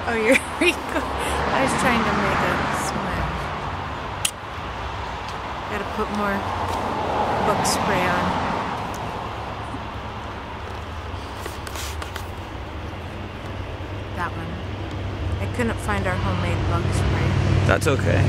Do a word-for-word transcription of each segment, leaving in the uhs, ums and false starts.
Oh, you're I was trying to make a smile. Gotta put more book spray on. That one. I couldn't find our homemade bug spray. That's okay.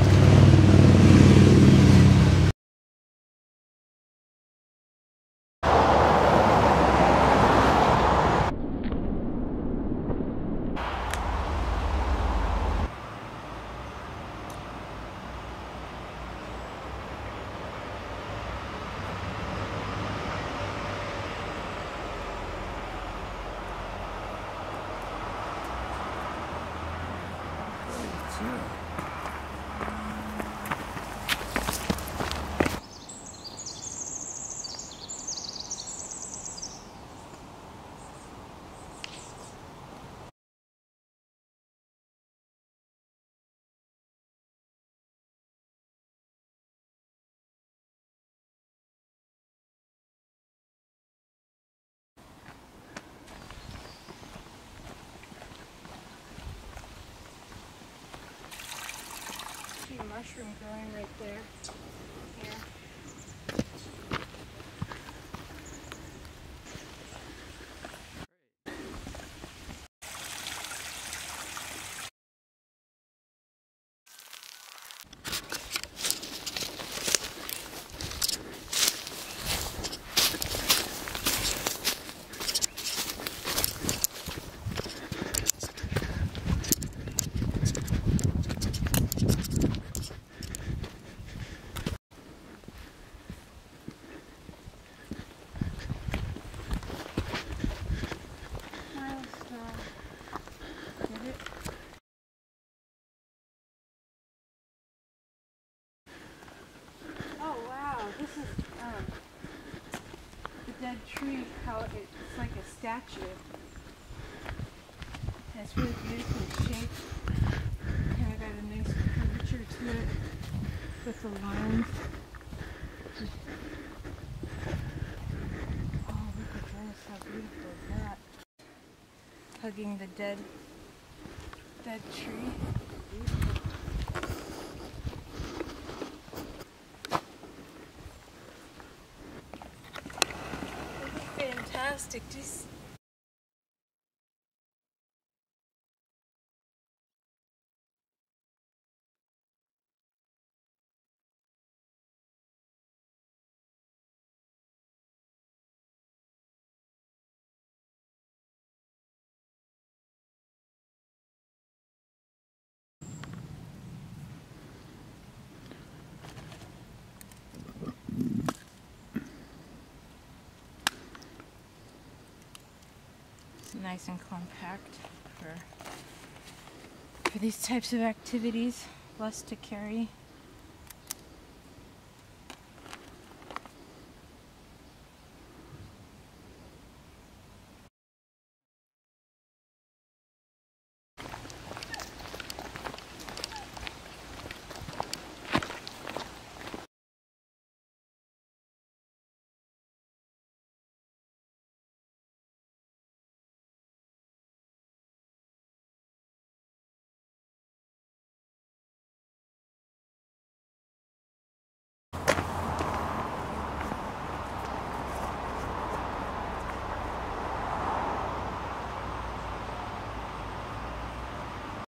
Mushroom growing right there. Here. This is um, the dead tree, how it, it's like a statue. And it's really beautifully shaped. Kind of got a nice curvature to it with the lines. Oh, look at this, how beautiful is that? Hugging the dead, dead tree. Beautiful. Fantastic. Just nice and compact for for these types of activities, less to carry.